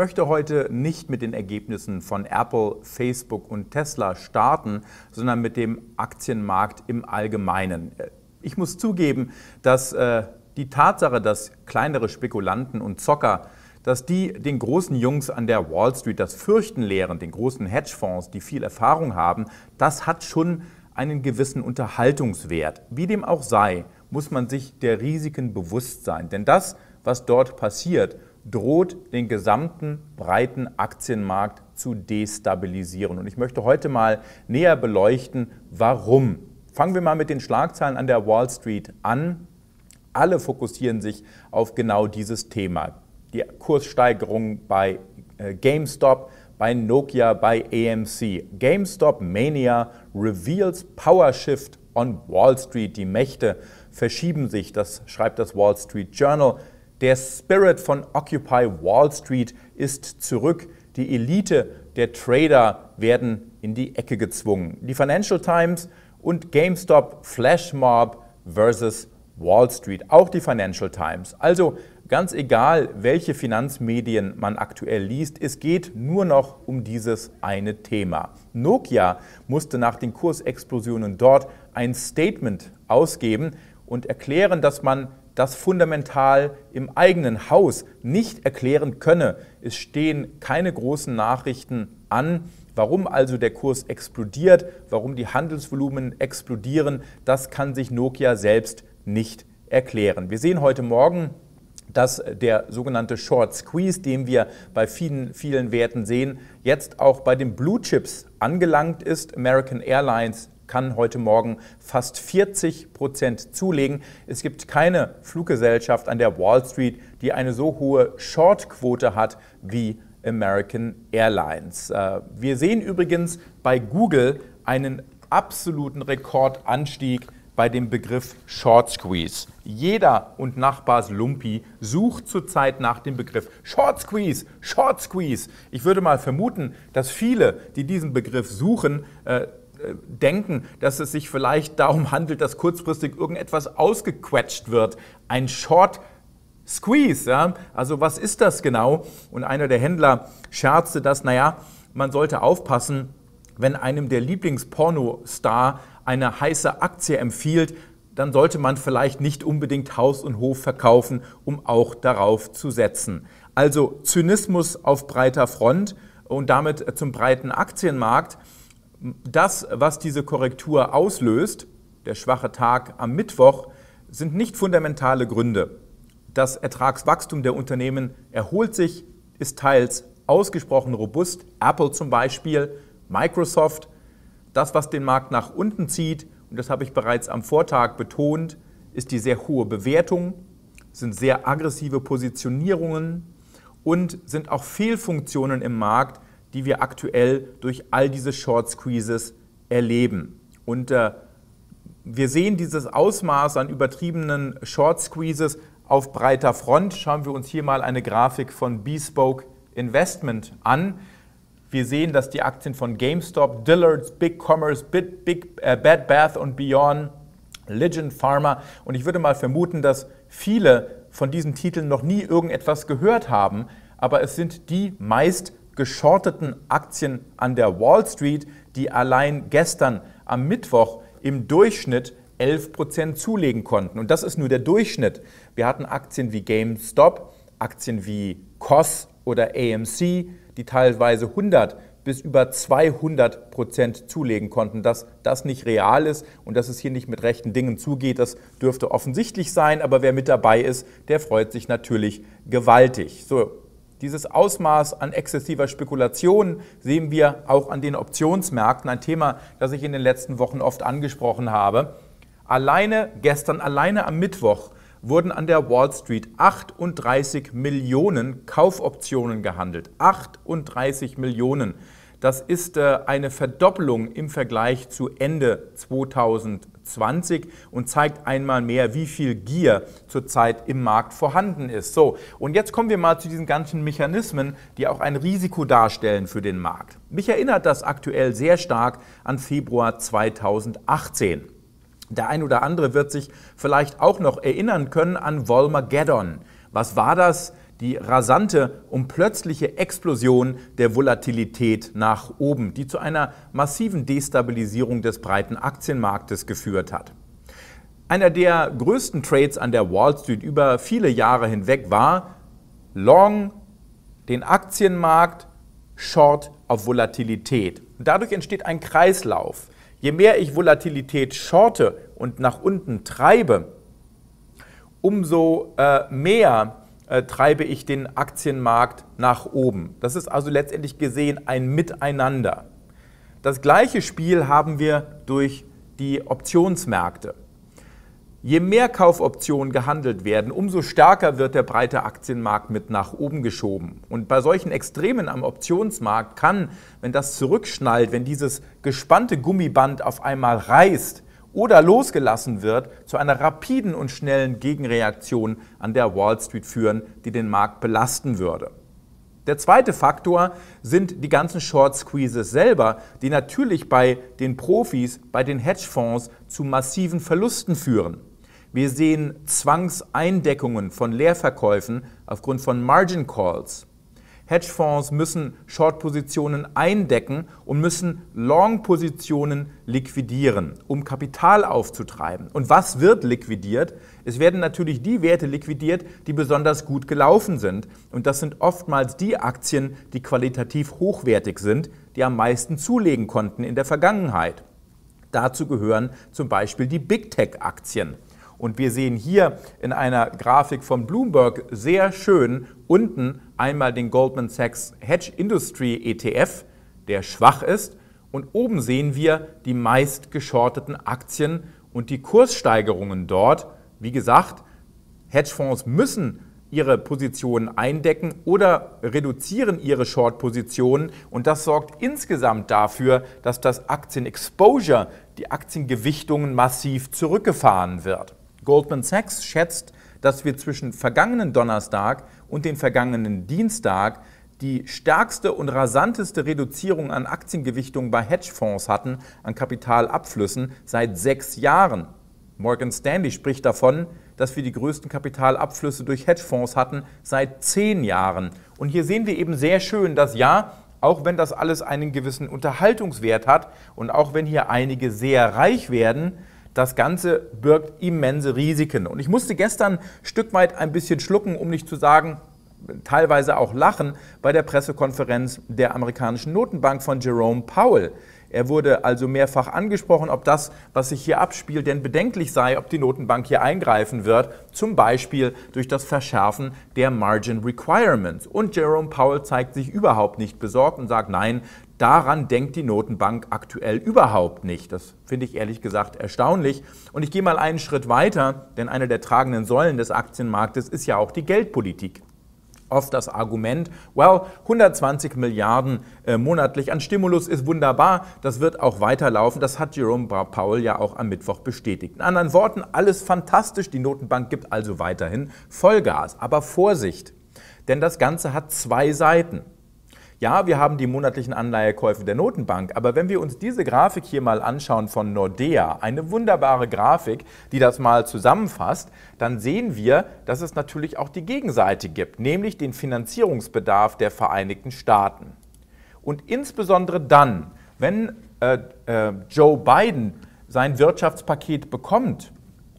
möchte heute nicht mit den Ergebnissen von Apple, Facebook und Tesla starten, sondern mit dem Aktienmarkt im Allgemeinen. Ich muss zugeben, dass die Tatsache, dass kleinere Spekulanten und Zocker, dass die den großen Jungs an der Wall Street das Fürchten lehren, den großen Hedgefonds, die viel Erfahrung haben, das hat schon einen gewissen Unterhaltungswert. Wie dem auch sei, muss man sich der Risiken bewusst sein. Denn das, was dort passiert, droht den gesamten breiten Aktienmarkt zu destabilisieren. Und ich möchte heute mal näher beleuchten, warum. Fangen wir mal mit den Schlagzeilen an der Wall Street an. Alle fokussieren sich auf genau dieses Thema. Die Kurssteigerung bei GameStop, bei Nokia, bei AMC. GameStop Mania reveals Power Shift on Wall Street. Die Mächte verschieben sich, das schreibt das Wall Street Journal. Der Spirit von Occupy Wall Street ist zurück. Die Elite der Trader werden in die Ecke gezwungen. Die Financial Times und GameStop Flashmob versus Wall Street. Auch die Financial Times. Also ganz egal, welche Finanzmedien man aktuell liest, es geht nur noch um dieses eine Thema. Nokia musste nach den Kursexplosionen dort ein Statement ausgeben und erklären, dass man das fundamental im eigenen Haus nicht erklären könne. Es stehen keine großen Nachrichten an. Warum also der Kurs explodiert, warum die Handelsvolumen explodieren, das kann sich Nokia selbst nicht erklären. Wir sehen heute Morgen, dass der sogenannte Short Squeeze, den wir bei vielen Werten sehen, jetzt auch bei den Blue Chips angelangt ist. American Airlines kann heute Morgen fast 40% zulegen. Es gibt keine Fluggesellschaft an der Wall Street, die eine so hohe Short-Quote hat wie American Airlines. Wir sehen übrigens bei Google einen absoluten Rekordanstieg bei dem Begriff Short Squeeze. Jeder und Nachbars Lumpi sucht zurzeit nach dem Begriff Short Squeeze, Short Squeeze. Ich würde mal vermuten, dass viele, die diesen Begriff suchen, denken, dass es sich vielleicht darum handelt, dass kurzfristig irgendetwas ausgequetscht wird. Ein Short Squeeze, ja? Also was ist das genau? Und einer der Händler scherzte, dass, man sollte aufpassen, wenn einem der Lieblingspornostar eine heiße Aktie empfiehlt, dann sollte man vielleicht nicht unbedingt Haus und Hof verkaufen, um auch darauf zu setzen. Also Zynismus auf breiter Front und damit zum breiten Aktienmarkt. Das, was diese Korrektur auslöst, der schwache Tag am Mittwoch, sind nicht fundamentale Gründe. Das Ertragswachstum der Unternehmen erholt sich, ist teils ausgesprochen robust. Apple zum Beispiel, Microsoft. Das, was den Markt nach unten zieht, und das habe ich bereits am Vortag betont, ist die sehr hohe Bewertung, sind sehr aggressive Positionierungen und sind auch Fehlfunktionen im Markt, die wir aktuell durch all diese Short Squeezes erleben. Und wir sehen dieses Ausmaß an übertriebenen Short Squeezes auf breiter Front. Schauen wir uns hier mal eine Grafik von Bespoke Investment an. Wir sehen, dass die Aktien von GameStop, Dillard's, BigCommerce, Bed Bath & Beyond, Legend Pharma und ich würde mal vermuten, dass viele von diesen Titeln noch nie irgendetwas gehört haben, aber es sind die meist geschorteten Aktien an der Wall Street, die allein gestern am Mittwoch im Durchschnitt 11% zulegen konnten. Und das ist nur der Durchschnitt. Wir hatten Aktien wie GameStop, Aktien wie COS oder AMC, die teilweise 100 bis über 200% zulegen konnten. Dass das nicht real ist und dass es hier nicht mit rechten Dingen zugeht, das dürfte offensichtlich sein. Aber wer mit dabei ist, der freut sich natürlich gewaltig. So, dieses Ausmaß an exzessiver Spekulation sehen wir auch an den Optionsmärkten. Ein Thema, das ich in den letzten Wochen oft angesprochen habe. Gestern alleine am Mittwoch wurden an der Wall Street 38 Millionen Kaufoptionen gehandelt. 38 Millionen. Das ist eine Verdoppelung im Vergleich zu Ende 2020 und zeigt einmal mehr, wie viel Gier zurzeit im Markt vorhanden ist. So, und jetzt kommen wir mal zu diesen ganzen Mechanismen, die auch ein Risiko darstellen für den Markt. Mich erinnert das aktuell sehr stark an Februar 2018. Der ein oder andere wird sich vielleicht auch noch erinnern können an Volmageddon. Was war das? die rasante und plötzliche Explosion der Volatilität nach oben, die zu einer massiven Destabilisierung des breiten Aktienmarktes geführt hat. Einer der größten Trades an der Wall Street über viele Jahre hinweg war Long den Aktienmarkt, Short auf Volatilität. Und dadurch entsteht ein Kreislauf. Je mehr ich Volatilität shorte und nach unten treibe, umso mehr treibe ich den Aktienmarkt nach oben. Das ist also letztendlich gesehen ein Miteinander. Das gleiche Spiel haben wir durch die Optionsmärkte. Je mehr Kaufoptionen gehandelt werden, umso stärker wird der breite Aktienmarkt mit nach oben geschoben. Und bei solchen Extremen am Optionsmarkt kann, wenn das zurückschnallt, wenn dieses gespannte Gummiband auf einmal reißt oder losgelassen wird, zu einer rapiden und schnellen Gegenreaktion an der Wall Street führen, die den Markt belasten würde. Der zweite Faktor sind die ganzen Short Squeezes selber, die natürlich bei den Profis, bei den Hedgefonds zu massiven Verlusten führen. Wir sehen Zwangseindeckungen von Leerverkäufen aufgrund von Margin Calls. Hedgefonds müssen Short-Positionen eindecken und müssen Long-Positionen liquidieren, um Kapital aufzutreiben. Und was wird liquidiert? Es werden natürlich die Werte liquidiert, die besonders gut gelaufen sind. Und das sind oftmals die Aktien, die qualitativ hochwertig sind, die am meisten zulegen konnten in der Vergangenheit. Dazu gehören zum Beispiel die Big-Tech-Aktien. Und wir sehen hier in einer Grafik von Bloomberg sehr schön unten einmal den Goldman Sachs Hedge Industry ETF, der schwach ist. Und oben sehen wir die meist geschorteten Aktien und die Kurssteigerungen dort. Wie gesagt, Hedgefonds müssen ihre Positionen eindecken oder reduzieren ihre Short-Positionen. Und das sorgt insgesamt dafür, dass das Aktienexposure, die Aktiengewichtungen massiv zurückgefahren wird. Goldman Sachs schätzt, dass wir zwischen vergangenen Donnerstag und den vergangenen Dienstag die stärkste und rasanteste Reduzierung an Aktiengewichtungen bei Hedgefonds hatten, an Kapitalabflüssen, seit 6 Jahren. Morgan Stanley spricht davon, dass wir die größten Kapitalabflüsse durch Hedgefonds hatten seit 10 Jahren. Und hier sehen wir eben sehr schön, dass ja, auch wenn das alles einen gewissen Unterhaltungswert hat und auch wenn hier einige sehr reich werden, das Ganze birgt immense Risiken. Und ich musste gestern ein Stück weit ein bisschen schlucken, um nicht zu sagen, teilweise auch lachen, bei der Pressekonferenz der amerikanischen Notenbank von Jerome Powell. Er wurde also mehrfach angesprochen, ob das, was sich hier abspielt, denn bedenklich sei, ob die Notenbank hier eingreifen wird, zum Beispiel durch das Verschärfen der Margin Requirements. Und Jerome Powell zeigt sich überhaupt nicht besorgt und sagt, nein, daran denkt die Notenbank aktuell überhaupt nicht. Das finde ich ehrlich gesagt erstaunlich. Und ich gehe mal einen Schritt weiter, denn eine der tragenden Säulen des Aktienmarktes ist ja auch die Geldpolitik. Oft das Argument, 120 Milliarden monatlich an Stimulus ist wunderbar, das wird auch weiterlaufen. Das hat Jerome Powell ja auch am Mittwoch bestätigt. In anderen Worten, alles fantastisch, die Notenbank gibt also weiterhin Vollgas. Aber Vorsicht, denn das Ganze hat 2 Seiten. Ja, wir haben die monatlichen Anleihekäufe der Notenbank, aber wenn wir uns diese Grafik hier mal anschauen von Nordea, eine wunderbare Grafik, die das mal zusammenfasst, dann sehen wir, dass es natürlich auch die Gegenseite gibt, nämlich den Finanzierungsbedarf der Vereinigten Staaten. Und insbesondere dann, wenn Joe Biden sein Wirtschaftspaket bekommt,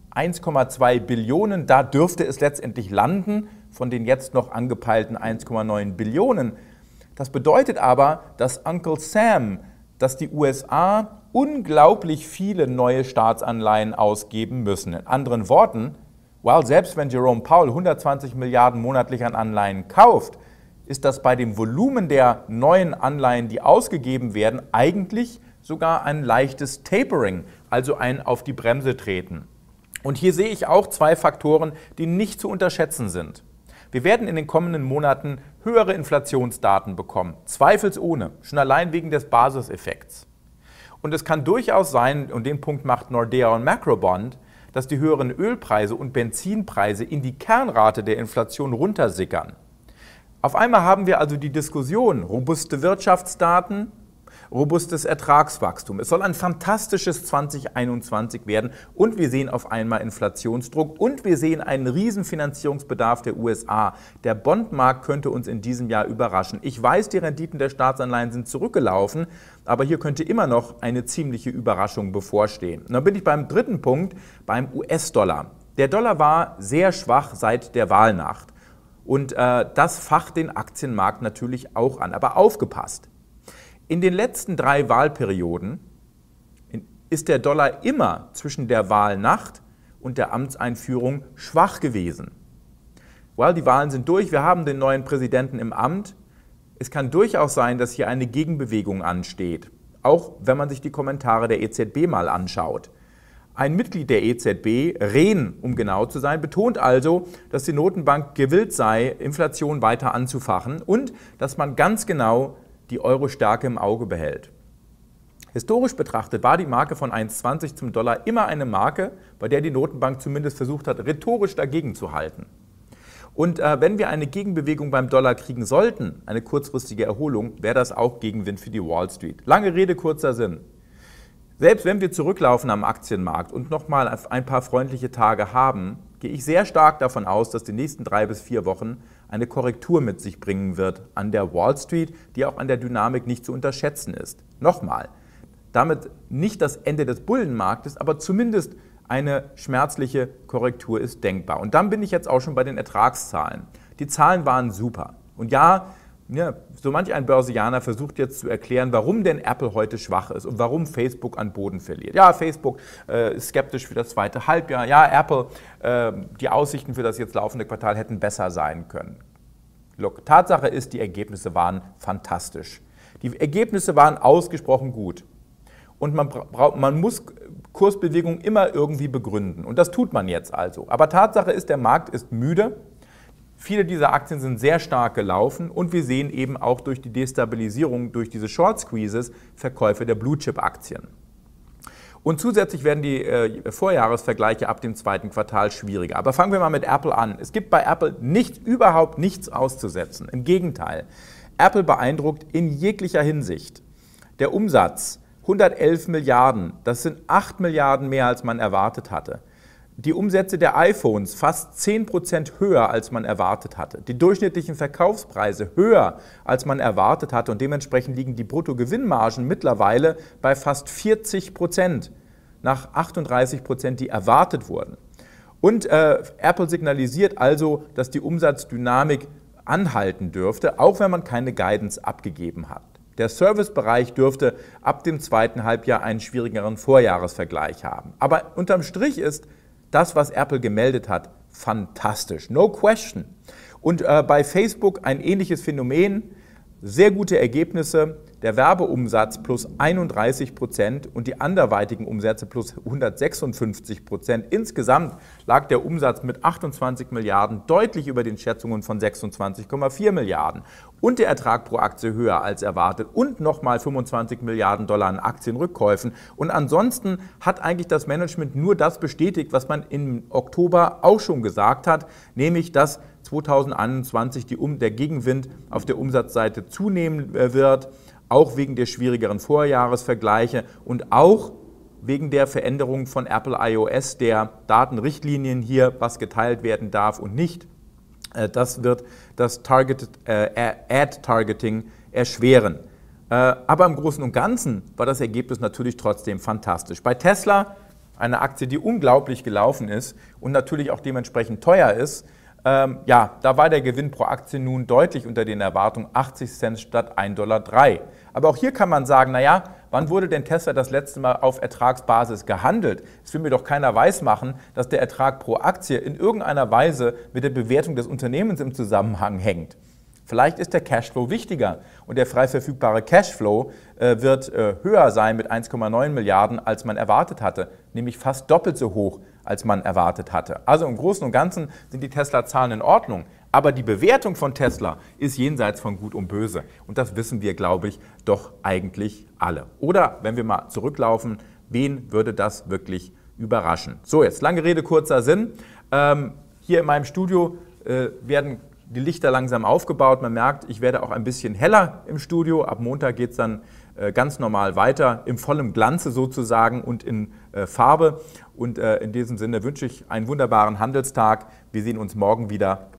1,2 Billionen, da dürfte es letztendlich landen, von den jetzt noch angepeilten 1,9 Billionen. Das bedeutet aber, dass Uncle Sam, dass die USA unglaublich viele neue Staatsanleihen ausgeben müssen. In anderen Worten, selbst wenn Jerome Powell 120 Milliarden monatlich an Anleihen kauft, ist das bei dem Volumen der neuen Anleihen, die ausgegeben werden, eigentlich sogar ein leichtes Tapering, also ein auf die Bremse treten. Und hier sehe ich auch 2 Faktoren, die nicht zu unterschätzen sind. Wir werden in den kommenden Monaten höhere Inflationsdaten bekommen, zweifelsohne, schon allein wegen des Basiseffekts. Und es kann durchaus sein, und den Punkt macht Nordea und Macrobond, dass die höheren Ölpreise und Benzinpreise in die Kernrate der Inflation runtersickern. Auf einmal haben wir also die Diskussion, robuste Wirtschaftsdaten, robustes Ertragswachstum. Es soll ein fantastisches 2021 werden und wir sehen auf einmal Inflationsdruck und wir sehen einen riesen Finanzierungsbedarf der USA. Der Bondmarkt könnte uns in diesem Jahr überraschen. Ich weiß, die Renditen der Staatsanleihen sind zurückgelaufen, aber hier könnte immer noch eine ziemliche Überraschung bevorstehen. Und dann bin ich beim dritten Punkt, beim US-Dollar. Der Dollar war sehr schwach seit der Wahlnacht. Und das facht den Aktienmarkt natürlich auch an. Aber aufgepasst, in den letzten 3 Wahlperioden ist der Dollar immer zwischen der Wahlnacht und der Amtseinführung schwach gewesen. Well, die Wahlen sind durch, wir haben den neuen Präsidenten im Amt. Es kann durchaus sein, dass hier eine Gegenbewegung ansteht, auch wenn man sich die Kommentare der EZB mal anschaut. Ein Mitglied der EZB, Rehn, um genau zu sein, betont also, dass die Notenbank gewillt sei, Inflation weiter anzufachen und dass man ganz genau die Euro-Stärke im Auge behält. Historisch betrachtet war die Marke von 1,20 zum Dollar immer eine Marke, bei der die Notenbank zumindest versucht hat, rhetorisch dagegen zu halten. Und wenn wir eine Gegenbewegung beim Dollar kriegen sollten, eine kurzfristige Erholung, wäre das auch Gegenwind für die Wall Street. Lange Rede, kurzer Sinn. Selbst wenn wir zurücklaufen am Aktienmarkt und nochmal ein paar freundliche Tage haben, gehe ich sehr stark davon aus, dass die nächsten 3 bis 4 Wochen eine Korrektur mit sich bringen wird an der Wall Street, die auch an der Dynamik nicht zu unterschätzen ist. Nochmal, damit nicht das Ende des Bullenmarktes, aber zumindest eine schmerzliche Korrektur ist denkbar. Und dann bin ich jetzt auch schon bei den Ertragszahlen. Die Zahlen waren super. Und ja, so manch ein Börsianer versucht jetzt zu erklären, warum denn Apple heute schwach ist und warum Facebook an Boden verliert. Ja, Facebook ist skeptisch für das zweite Halbjahr. Ja, Apple, die Aussichten für das jetzt laufende Quartal hätten besser sein können. Look, Tatsache ist, die Ergebnisse waren fantastisch. Die Ergebnisse waren ausgesprochen gut. Und man muss Kursbewegungen immer irgendwie begründen. Und das tut man jetzt also. Aber Tatsache ist, der Markt ist müde. Viele dieser Aktien sind sehr stark gelaufen und wir sehen eben auch durch die Destabilisierung, durch diese Short Squeezes, Verkäufe der Blue-Chip-Aktien. Und zusätzlich werden die Vorjahresvergleiche ab dem zweiten Quartal schwieriger. Aber fangen wir mal mit Apple an. Es gibt bei Apple überhaupt nichts auszusetzen. Im Gegenteil, Apple beeindruckt in jeglicher Hinsicht. Der Umsatz 111 Milliarden, das sind 8 Milliarden mehr, als man erwartet hatte. Die Umsätze der iPhones fast 10% höher, als man erwartet hatte. Die durchschnittlichen Verkaufspreise höher, als man erwartet hatte. Und dementsprechend liegen die Bruttogewinnmargen mittlerweile bei fast 40%, nach 38%, die erwartet wurden. Und Apple signalisiert also, dass die Umsatzdynamik anhalten dürfte, auch wenn man keine Guidance abgegeben hat. Der Servicebereich dürfte ab dem zweiten Halbjahr einen schwierigeren Vorjahresvergleich haben. Aber unterm Strich ist das, was Apple gemeldet hat, fantastisch. No question. Und bei Facebook ein ähnliches Phänomen. Sehr gute Ergebnisse. Der Werbeumsatz plus 31% und die anderweitigen Umsätze plus 156%. Insgesamt lag der Umsatz mit 28 Milliarden deutlich über den Schätzungen von 26,4 Milliarden. Und der Ertrag pro Aktie höher als erwartet und nochmal 25 Milliarden Dollar an Aktienrückkäufen. Und ansonsten hat eigentlich das Management nur das bestätigt, was man im Oktober auch schon gesagt hat, nämlich dass 2021 der Gegenwind auf der Umsatzseite zunehmen wird, auch wegen der schwierigeren Vorjahresvergleiche und auch wegen der Veränderung von Apple iOS, der Datenrichtlinien hier, was geteilt werden darf und nicht. Das wird das Ad-Targeting erschweren. Aber im Großen und Ganzen war das Ergebnis natürlich trotzdem fantastisch. Bei Tesla, eine Aktie, die unglaublich gelaufen ist und natürlich auch dementsprechend teuer ist, da war der Gewinn pro Aktie nun deutlich unter den Erwartungen, 80 Cent statt 1,03 $. Aber auch hier kann man sagen, naja, wann wurde denn Tesla das letzte Mal auf Ertragsbasis gehandelt? Es will mir doch keiner weismachen, dass der Ertrag pro Aktie in irgendeiner Weise mit der Bewertung des Unternehmens im Zusammenhang hängt. Vielleicht ist der Cashflow wichtiger und der frei verfügbare Cashflow wird höher sein mit 1,9 Milliarden, als man erwartet hatte, nämlich fast doppelt so hoch, als man erwartet hatte. Also im Großen und Ganzen sind die Tesla-Zahlen in Ordnung, aber die Bewertung von Tesla ist jenseits von Gut und Böse. Und das wissen wir, glaube ich, doch eigentlich alle. Oder, wenn wir mal zurücklaufen, wen würde das wirklich überraschen? So, jetzt lange Rede, kurzer Sinn. Hier in meinem Studio werden die Lichter langsam aufgebaut. Man merkt, ich werde auch ein bisschen heller im Studio. Ab Montag geht es dann ganz normal weiter, im vollen Glanze sozusagen und in Farbe. Und in diesem Sinne wünsche ich einen wunderbaren Handelstag. Wir sehen uns morgen wieder.